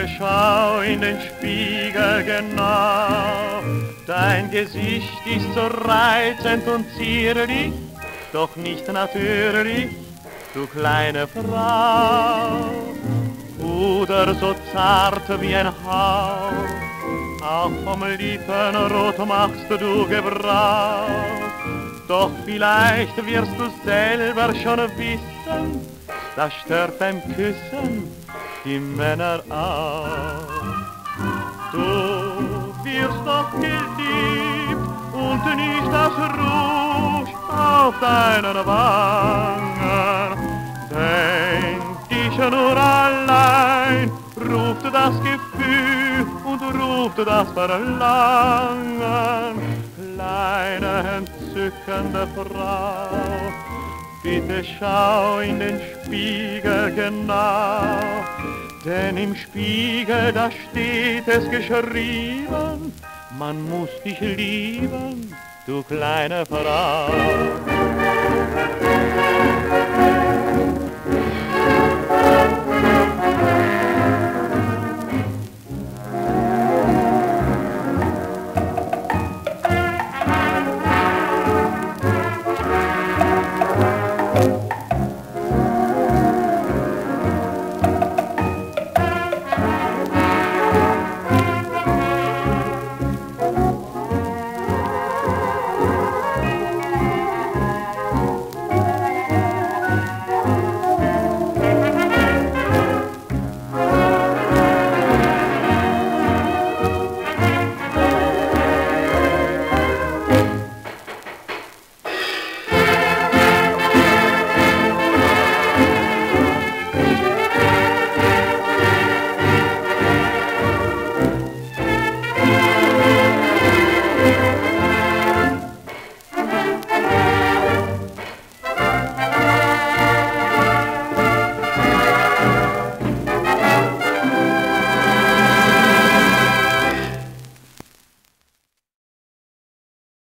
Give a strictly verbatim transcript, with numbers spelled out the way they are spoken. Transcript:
schau in den Spiegel genau. Dein Gesicht ist so reizend und zierlich, doch nicht natürlich, du kleine Frau. Oder so zart wie ein Hauch, auch vom Lippenrot machst du Gebrauch. Doch vielleicht wirst du selber schon wissen, das stört beim Küssen die Männer auch. Du wirst doch geliebt und nicht das Rouge auf deinen Wangen. Denk dich nur allein, ruft das Gefühl und ruft das Verlangen. Kleine entzückende Frau, bitte schau in den Spiegel genau, denn im Spiegel, da steht es geschrieben, man muss dich lieben, du kleine Frau.